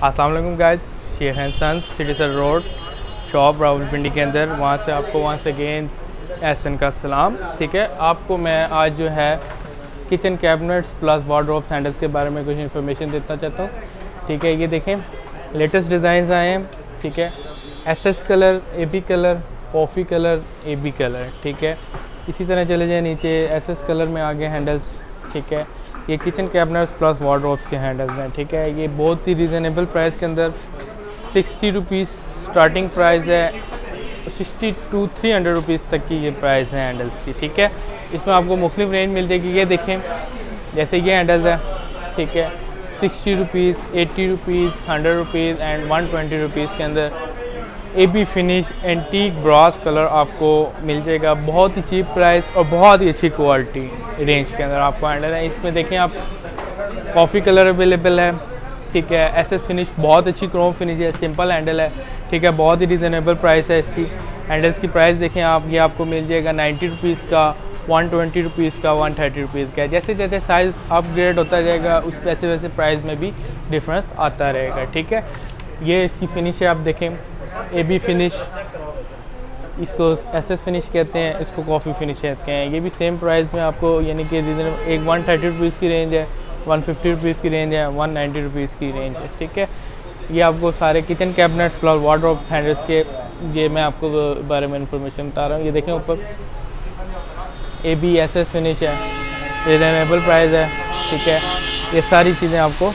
अस्सलाम वालेकुम guys, Sheikh and sons city सर रोड शॉप रावलपिंडी के अंदर, वहाँ से आपको वंस अगेन एहसन का सलाम। ठीक है, आपको मैं आज जो है kitchen cabinets plus wardrobe sandals के बारे में कुछ इन्फॉर्मेशन देना चाहता हूँ। ठीक है, ये देखें लेटेस्ट डिज़ाइन आए हैं। ठीक है, SS colour, AB colour, coffee colour, AB colour. ठीक है, इसी तरह चले जाए नीचे एसएस कलर में आगे हैंडल्स। ठीक है, ये किचन कैबिनेट्स प्लस वार्डरोब्स के हैंडल्स हैं। ठीक है, ये बहुत ही रीज़नेबल प्राइस के अंदर 60 रुपीज़ स्टार्टिंग प्राइस है, 60 to 300 रुपीज़ तक की ये प्राइस है हैंडल्स की। ठीक है, इसमें आपको मुख्तलिफ रेंज मिल जाएगी। ये देखें, जैसे ये हैंडल्स है। ठीक है, 60 rupees, 80 rupees, 100 rupees and 120 rupees के अंदर AB finish antique brass colour आपको मिल जाएगा। बहुत ही चीप प्राइस और बहुत ही अच्छी क्वालिटी रेंज के अंदर आपको हैंडल है। इसमें देखें आप, कॉफ़ी कलर अवेलेबल है। ठीक है, एसएस फिनिश, बहुत अच्छी क्रोम फिनिश है, सिंपल हैंडल है। ठीक है, बहुत ही रिजनेबल प्राइस है इसकी। हैंडल्स की प्राइस देखें आप, ये आपको मिल जाएगा 90 रुपीज़ का, 120 रुपीज़ का, 130 रुपीज़ का। जैसे जैसे साइज़ अपग्रेड होता जाएगा उस वैसे वैसे प्राइस में भी डिफरेंस आता रहेगा। ठीक है, ये इसकी फिनिश है, आप देखें एबी फिनिश, इसको एसएस फिनिश कहते हैं, इसको कॉफ़ी फिनिश कहते हैं। ये भी सेम प्राइस में आपको, यानी कि रीजनेबल, एक 130 रुपीज़ की रेंज है, 150 रुपीज़ की रेंज है, 190 रुपीज़ की रेंज है। ठीक है, ये आपको सारे kitchen cabinets plus wardrobe handles के, ये मैं आपको बारे में इंफॉर्मेशन बता रहा हूँ। ये देखें ऊपर एबी एसएस फिनिश है, रीजनेबल प्राइस है। ठीक है, ये सारी चीज़ें आपको।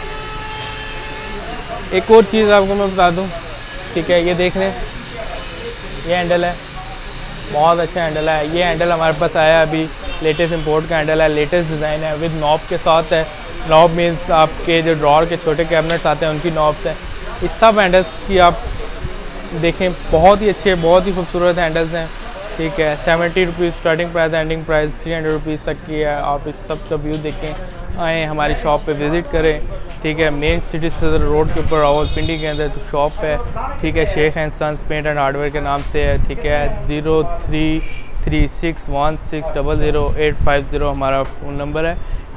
एक और चीज़ आपको मैं बता दूँ। ठीक है, ये देख लें, ये हैंडल है, बहुत अच्छा हैंडल है। ये हैंडल हमारे पास आया अभी, लेटेस्ट इंपोर्ट का हैंडल है, लेटेस्ट डिज़ाइन है, विद नॉब के साथ है। नॉब मीन्स आपके जो ड्रॉर के छोटे कैबिनेट्स आते हैं उनकी नॉब्स हैं। इस सब हैंडल्स की आप देखें, बहुत ही अच्छे, बहुत ही खूबसूरत हैंडल्स हैं। ठीक है, 70 rupees starting price, ending price 300 rupees तक की है। आप इस सब का व्यू देखें, आएँ हमारी शॉप पे विज़िट करें। ठीक है, मेन सिटी सदर रोड के ऊपर रावलपिंडी के अंदर तो शॉप है। ठीक है, Sheikh and sons paint and hardware के नाम से है। ठीक है, 033616000850 हमारा फ़ोन नंबर है।